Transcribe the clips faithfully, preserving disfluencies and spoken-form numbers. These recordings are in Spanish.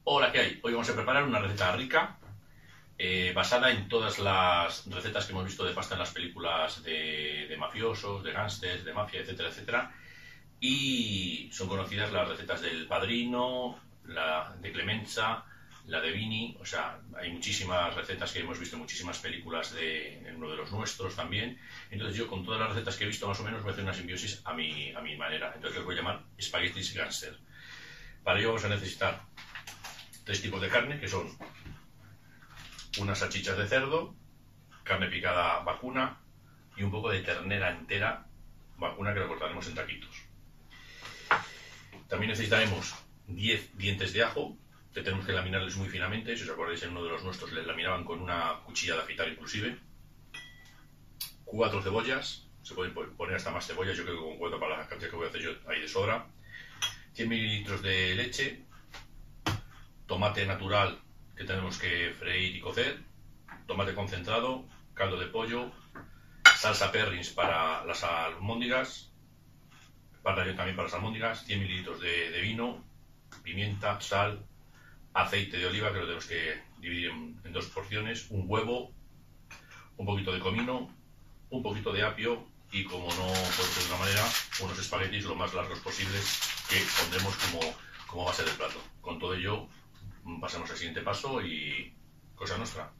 Hola, ¿qué hay? Hoy vamos a preparar una receta rica, eh, basada en todas las recetas que hemos visto de pasta en las películas de, de mafiosos, de gángsters, de mafia, etcétera, etcétera. Y son conocidas las recetas del Padrino, la de Clemenza, la de Vini. O sea, hay muchísimas recetas que hemos visto en muchísimas películas de, en uno de los nuestros también. Entonces yo, con todas las recetas que he visto, más o menos voy a hacer una simbiosis a mi, a mi manera. Entonces los voy a llamar espaguetis gángster. Para ello vamos a necesitar tres tipos de carne, que son unas salchichas de cerdo, carne picada vacuna y un poco de ternera entera vacuna, que la cortaremos en taquitos. También necesitaremos diez dientes de ajo, que tenemos que laminarles muy finamente. Si os acordáis, en uno de los nuestros les laminaban con una cuchilla de afeitar inclusive. Cuatro cebollas, se pueden poner hasta más cebollas, yo creo que con cuatro, para la cantidad que voy a hacer yo hay de sobra. cien mililitros de leche, tomate natural que tenemos que freír y cocer, tomate concentrado, caldo de pollo, salsa Perrins para las almóndigas, para también para las almóndigas, cien mililitros de, de vino, pimienta, sal, aceite de oliva, que lo tenemos que dividir en, en dos porciones, un huevo, un poquito de comino, un poquito de apio y, como no puede ser de otra manera, unos espaguetis lo más largos posibles que pondremos como, como base del plato. Con todo ello pasamos al siguiente paso y cosa nuestra.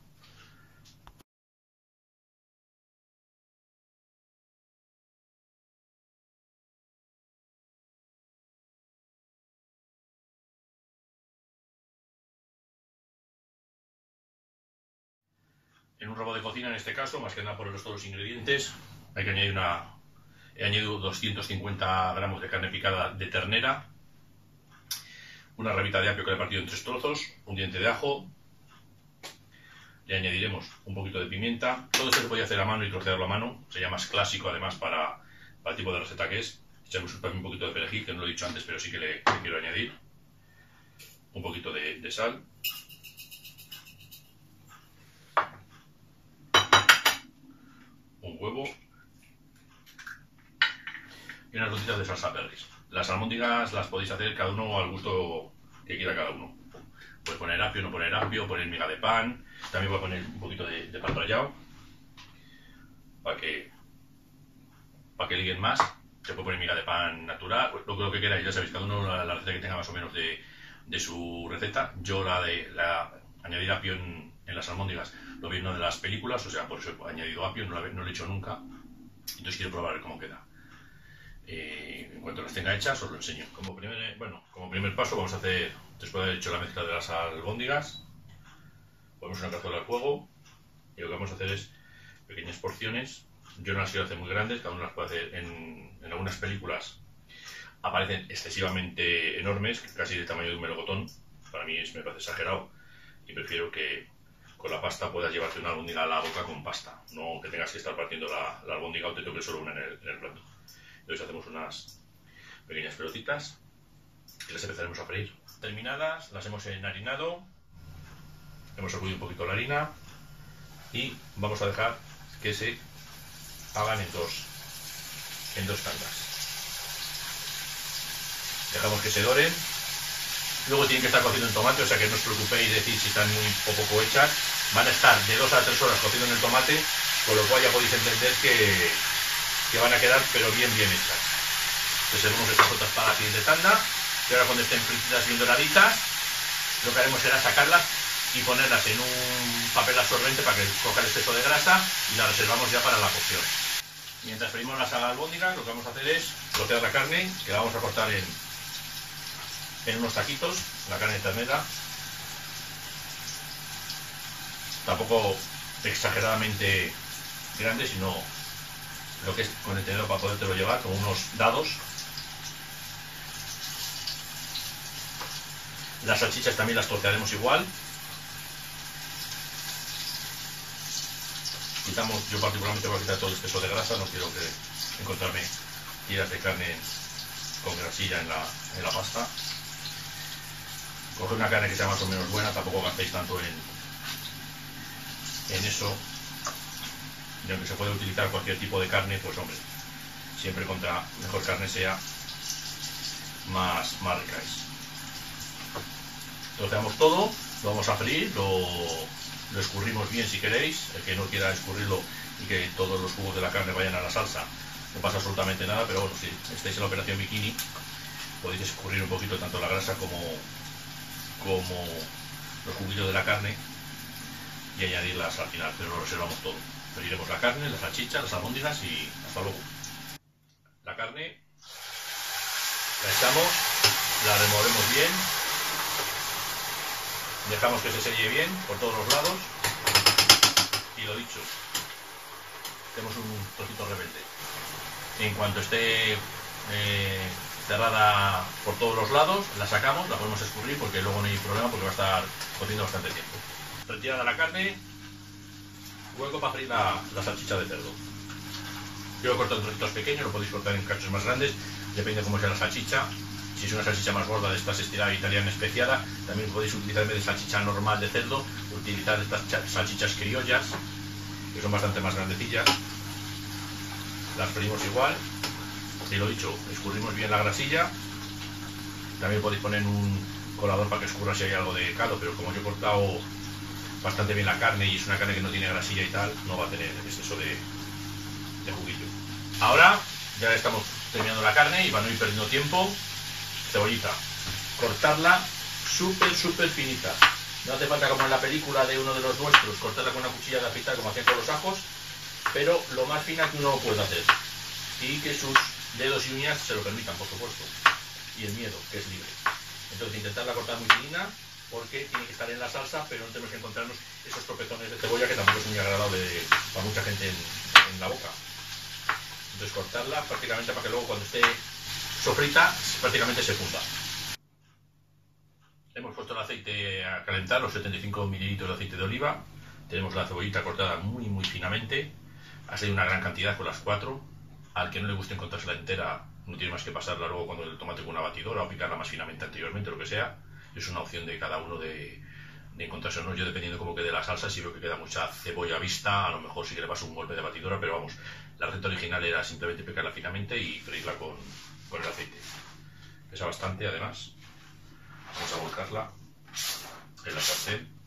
En un robot de cocina, en este caso, más que nada por el resto de los ingredientes, hay que añadir una... He añadido doscientos cincuenta gramos de carne picada de ternera, una rabita de apio que le he partido en tres trozos, un diente de ajo, le añadiremos un poquito de pimienta. Todo esto se puede hacer a mano y trocearlo a mano, sería más clásico además para, para el tipo de receta que es. Echamos un poquito de perejil, que no lo he dicho antes, pero sí que le, le quiero añadir. Un poquito de, de sal. Un huevo. Y unas gotitas de salsa Perrins. Las almóndigas las podéis hacer cada uno al gusto que quiera cada uno. Puedes poner apio, no poner apio, poner miga de pan. También voy a poner un poquito de, de pan rallado para que para que liguen más. Se puede poner miga de pan natural, pues lo, lo que queráis, ya sabéis, cada uno la, la receta que tenga más o menos de, de su receta. Yo la de la, añadir apio en, en las almóndigas lo vi en una de las películas, o sea, por eso he añadido apio, no lo, no lo he hecho nunca. Entonces quiero probar cómo queda. Eh, en cuanto las tenga hechas os lo enseño. Como primer, bueno, como primer paso vamos a hacer, después de haber hecho la mezcla de las albóndigas, ponemos una cazuela al fuego y lo que vamos a hacer es pequeñas porciones. Yo no las quiero hacer muy grandes, cada uno las puede hacer. En, en algunas películas aparecen excesivamente enormes, casi del tamaño de un melocotón. Para mí es, me parece exagerado, y prefiero que con la pasta puedas llevarte una albóndiga a la boca con pasta, no que tengas que estar partiendo la, la albóndiga o te toque solo una en el, en el plato. Entonces hacemos unas pequeñas pelotitas y las empezaremos a freír. Terminadas, las hemos enharinado, hemos sacudido un poquito la harina y vamos a dejar que se hagan en dos, en dos tandas. Dejamos que se doren. Luego tienen que estar cociendo en tomate, o sea que no os preocupéis de decir si están muy o poco hechas. Van a estar de dos a tres horas cociendo en el tomate, con lo cual ya podéis entender que que van a quedar pero bien bien hechas. Reservamos estas otras para la siguiente tanda, y ahora, cuando estén fritas bien doraditas, lo que haremos será sacarlas y ponerlas en un papel absorbente para que coja el exceso de grasa, y las reservamos ya para la cocción. Mientras freímos las albóndigas, lo que vamos a hacer es trocear la carne, que la vamos a cortar en, en unos taquitos, la carne de ternera, tampoco exageradamente grande, sino lo que es con el tenedor para podértelo llevar, con unos dados. Las salchichas también las trocearemos igual. Quitamos, yo particularmente voy a quitar todo el exceso de grasa, no quiero que encontrarme tiras de carne con grasilla en la, en la pasta. Coge una carne que sea más o menos buena, tampoco gastéis tanto en, en eso. Y aunque se puede utilizar cualquier tipo de carne, pues hombre, siempre contra mejor carne sea, más, más rica es. troceamos todo, lo vamos a freír, lo, lo escurrimos bien si queréis. El que no quiera escurrirlo y que todos los jugos de la carne vayan a la salsa, no pasa absolutamente nada, pero bueno, si estáis en la operación bikini, podéis escurrir un poquito tanto la grasa como, como los juguitos de la carne y añadirlas al final, pero lo reservamos todo. Freiremos la carne, la salchicha, las albóndigas y hasta luego. La carne la echamos, la removemos bien, dejamos que se selle bien por todos los lados y lo dicho, hacemos un trocito rebelde. En cuanto esté eh, cerrada por todos los lados, la sacamos, la podemos escurrir porque luego no hay problema porque va a estar cociendo bastante tiempo. Retirada la carne, hueco para freír la, la salchicha de cerdo. Yo lo corto en trocitos pequeños, lo podéis cortar en cachos más grandes, depende de cómo sea la salchicha. Si es una salchicha más gorda de estas estirada italiana especiada, también podéis utilizar en vez de salchicha normal de cerdo, utilizar estas salchichas criollas, que son bastante más grandecillas. Las freímos igual, y lo dicho, escurrimos bien la grasilla. También podéis poner un colador para que escurra si hay algo de caldo, pero como yo he cortado bastante bien la carne y es una carne que no tiene grasilla y tal, no va a tener exceso de, de juguillo. Ahora ya estamos terminando la carne y para no ir perdiendo tiempo, cebollita, cortarla súper súper finita. No hace falta como en la película de uno de los nuestros, cortarla con una cuchilla de afeitar como hacían con los ajos, pero lo más fina que uno puede hacer y que sus dedos y uñas se lo permitan, por supuesto, y el miedo, que es libre. Entonces intentarla cortar muy finina porque tiene que estar en la salsa, pero no tenemos que encontrarnos esos tropezones de cebolla que tampoco es muy agradable para mucha gente en, en la boca. Entonces cortarla prácticamente para que luego cuando esté sofrita prácticamente se funda. Hemos puesto el aceite a calentar, los setenta y cinco mililitros de aceite de oliva. Tenemos la cebollita cortada muy muy finamente. Ha sido una gran cantidad con las cuatro. Al que no le guste encontrársela entera, no tiene más que pasarla luego cuando el tomate con una batidora o picarla más finamente anteriormente, lo que sea. Es una opción de cada uno de, de encontrarse o no. Yo dependiendo cómo quede la salsa, si veo que queda mucha cebolla vista, a lo mejor sí que le paso un golpe de batidora, pero vamos, la receta original era simplemente picarla finamente y freírla con, con el aceite. Pesa bastante además. Vamos a volcarla en la sartén.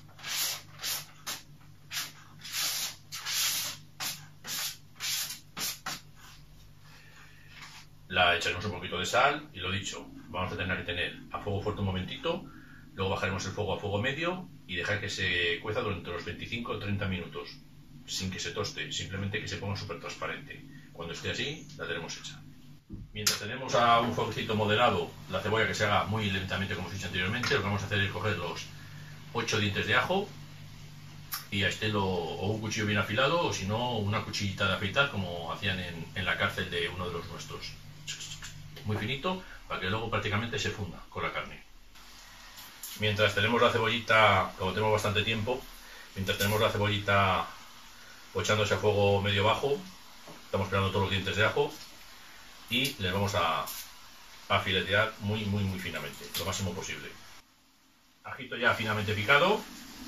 La echaremos un poquito de sal y lo dicho, vamos a tener que tener a fuego fuerte un momentito, luego bajaremos el fuego a fuego medio y dejar que se cueza durante los veinticinco o treinta minutos, sin que se toste, simplemente que se ponga súper transparente. Cuando esté así, la tenemos hecha. Mientras tenemos a un fueguecito moderado la cebolla que se haga muy lentamente, como os he dicho anteriormente, lo que vamos a hacer es coger los ocho dientes de ajo y a este lo, o un cuchillo bien afilado o si no una cuchillita de afeitar como hacían en, en la cárcel de uno de los nuestros. Muy finito para que luego prácticamente se funda con la carne. Mientras tenemos la cebollita, como tenemos bastante tiempo, mientras tenemos la cebollita pochándose a fuego medio bajo, estamos pelando todos los dientes de ajo y les vamos a, a filetear muy muy muy finamente, lo máximo posible. Ajito ya finamente picado,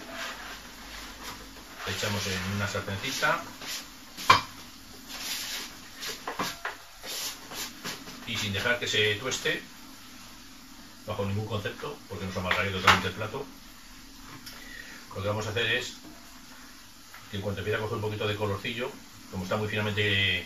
le echamos en una sartencita y sin dejar que se tueste bajo ningún concepto, porque nos amargaría totalmente el plato, lo que vamos a hacer es que en cuanto empiece a coger un poquito de colorcillo, como está muy finamente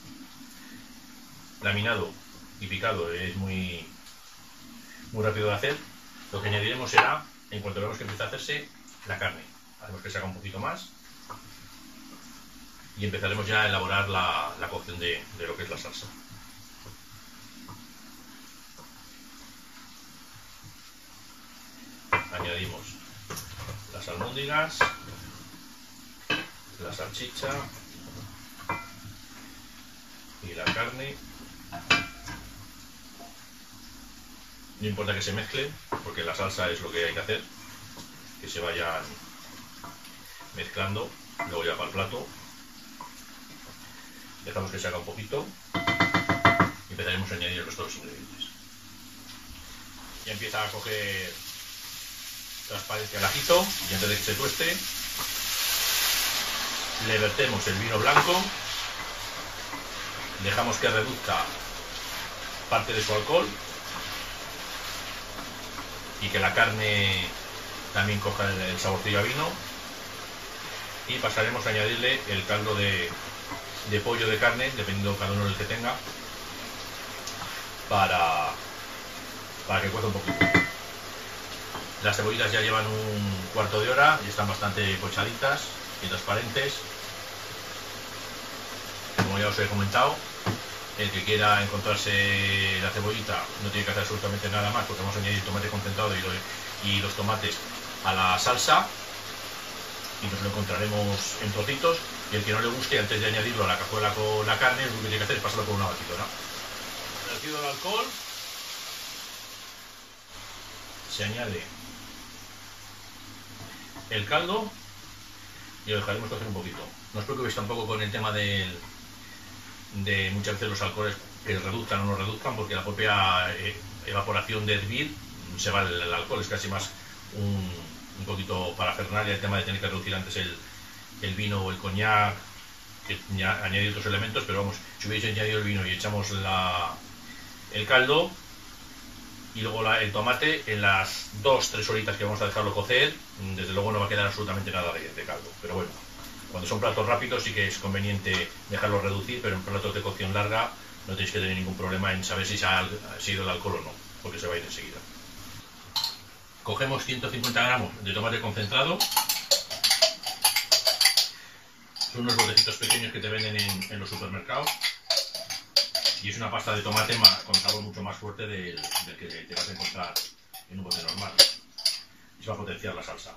laminado y picado, es muy muy rápido de hacer, lo que añadiremos será, en cuanto veamos que empieza a hacerse, la carne. Hacemos que se haga un poquito más y empezaremos ya a elaborar la, la cocción de, de lo que es la salsa. Añadimos las albóndigas, la salchicha y la carne. No importa que se mezclen, porque la salsa es lo que hay que hacer, que se vayan mezclando. Luego ya para el plato dejamos que se haga un poquito y empezaremos a añadir el resto de los ingredientes. Ya empieza a coger transparencia el ajito y antes de que se tueste le vertemos el vino blanco, dejamos que reduzca parte de su alcohol y que la carne también coja el, el saborcillo a vino. Y pasaremos a añadirle el caldo de, de pollo de carne, dependiendo cada uno del que tenga, para, para que cueza un poquito. Las cebollitas ya llevan un cuarto de hora y están bastante pochaditas y transparentes. Como ya os he comentado, el que quiera encontrarse la cebollita no tiene que hacer absolutamente nada más, porque vamos a añadir tomate concentrado y, lo, y los tomates a la salsa y nos lo encontraremos en trocitos. Y el que no le guste, antes de añadirlo a la cazuela con la carne, lo que tiene que hacer es pasarlo por una batidora. Vertido el alcohol, se añade el caldo y lo dejaremos cocer un poquito. No os preocupéis tampoco con el tema del, de muchas veces los alcoholes que reduzcan o no reduzcan, porque la propia eh, evaporación de hervir se va el, el alcohol, es casi más un, un poquito parafernalia el tema de tener que reducir antes el, el vino o el coñac, que ya añadir otros elementos, pero vamos, si hubiese añadido el vino y echamos la, el caldo y luego la, el tomate, en las dos tres horitas que vamos a dejarlo cocer, desde luego no va a quedar absolutamente nada de, de caldo. Pero bueno, cuando son platos rápidos sí que es conveniente dejarlo reducir, pero en platos de cocción larga no tenéis que tener ningún problema en saber si se ha sido el alcohol o no, porque se va a ir enseguida. Cogemos ciento cincuenta gramos de tomate concentrado. Son unos botecitos pequeños que te venden en, en los supermercados. Y es una pasta de tomate más, con sabor mucho más fuerte del, del que te vas a encontrar en un bote normal. Y se va a potenciar la salsa.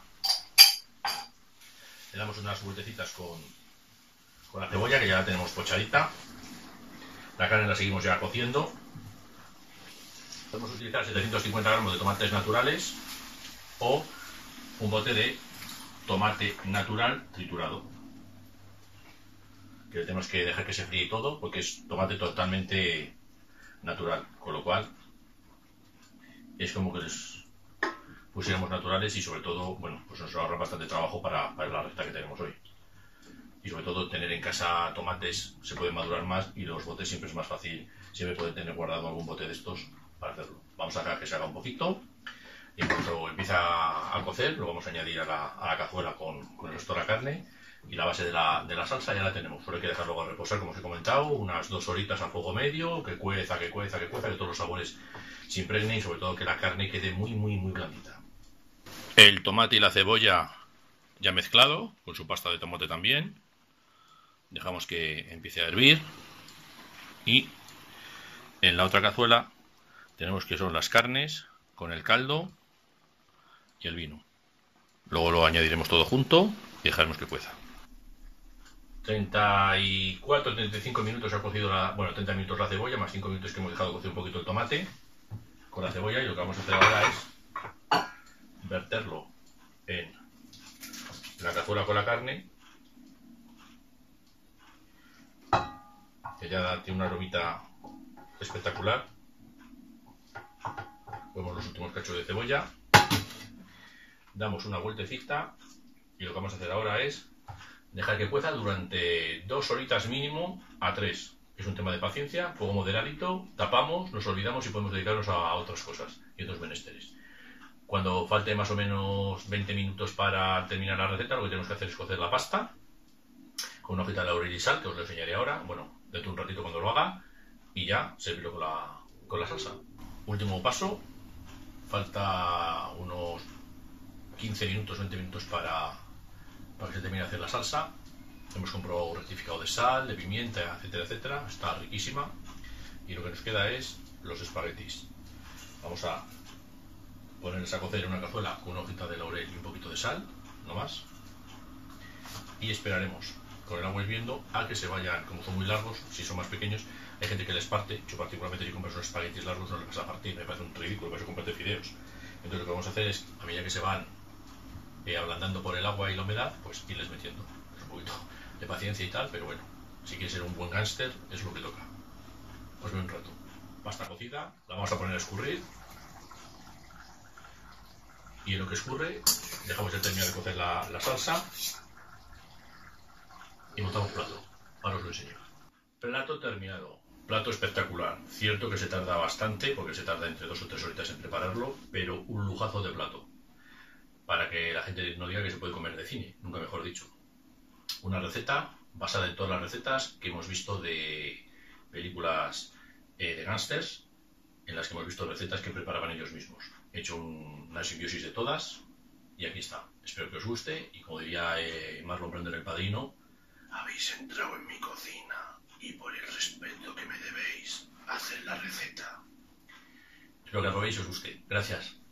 Le damos unas vueltecitas con, con la cebolla, que ya la tenemos pochadita. La carne la seguimos ya cociendo. Podemos utilizar setecientos cincuenta gramos de tomates naturales o un bote de tomate natural triturado, que tenemos que dejar que se fríe todo, porque es tomate totalmente natural, con lo cual es como que les pusiéramos naturales y sobre todo, bueno, pues nos ahorra bastante trabajo para, para la receta que tenemos hoy. Y sobre todo tener en casa tomates se puede madurar más y los botes siempre es más fácil, siempre pueden tener guardado algún bote de estos para hacerlo. Vamos a dejar que se haga un poquito y en cuanto empieza a cocer lo vamos a añadir a la, a la cazuela con, con el resto de la carne. Y la base de la, de la salsa ya la tenemos, solo hay que dejarlo a reposar, como os he comentado, unas dos horitas a fuego medio, que cueza, que cueza, que cueza, que todos los sabores se impregnen y sobre todo que la carne quede muy, muy, muy blandita. El tomate y la cebolla ya mezclado, con su pasta de tomate también. Dejamos que empiece a hervir. Y en la otra cazuela tenemos que son las carnes con el caldo y el vino. Luego lo añadiremos todo junto y dejaremos que cueza. treinta y cuatro, treinta y cinco minutos ha cocido la, bueno, treinta minutos la cebolla, más cinco minutos que hemos dejado cocer un poquito el tomate con la cebolla, y lo que vamos a hacer ahora es verterlo en la cazuela con la carne, que ya tiene una aromita espectacular. Ponemos los últimos cachos de cebolla, damos una vueltecita y lo que vamos a hacer ahora es dejar que cueza durante dos horitas mínimo a tres. Es un tema de paciencia, fuego moderadito, tapamos, nos olvidamos y podemos dedicarnos a otras cosas y otros menesteres. Cuando falte más o menos veinte minutos para terminar la receta, lo que tenemos que hacer es cocer la pasta con una hojita de laurel y sal, que os lo enseñaré ahora, bueno, dentro de un ratito cuando lo haga, y ya servirlo con la, con la salsa. Último paso, falta unos quince minutos, veinte minutos para... para que se termine de hacer la salsa. Hemos comprado un rectificado de sal, de pimienta, etcétera, etcétera. Está riquísima. Y lo que nos queda es los espaguetis. Vamos a ponerles a cocer en una cazuela con una hojita de laurel y un poquito de sal, no más. Y esperaremos con el agua hirviendo a que se vayan, como son muy largos, si son más pequeños, hay gente que les parte. Yo particularmente, si compras unos espaguetis largos no les vas a partir, me parece un ridículo, para eso comprarte fideos. Entonces lo que vamos a hacer es, a medida que se van Eh, ablandando por el agua y la humedad, pues irles metiendo. Es un poquito de paciencia y tal, pero bueno, si quieres ser un buen gángster, es lo que toca. Os veo un rato. Pasta cocida, la vamos a poner a escurrir. Y en lo que escurre, dejamos de terminar de cocer la, la salsa. Y montamos plato. Ahora os lo enseño. Plato terminado. Plato espectacular. Cierto que se tarda bastante, porque se tarda entre dos o tres horitas en prepararlo, pero un lujazo de plato. Para que la gente no diga que se puede comer de cine, nunca mejor dicho. Una receta basada en todas las recetas que hemos visto de películas eh, de gángsters, en las que hemos visto recetas que preparaban ellos mismos. He hecho un, una simbiosis de todas y aquí está. Espero que os guste y, como diría eh, Marlon Brando en El Padrino, habéis entrado en mi cocina y por el respeto que me debéis, haced la receta. Espero que la probéis y os guste. Gracias.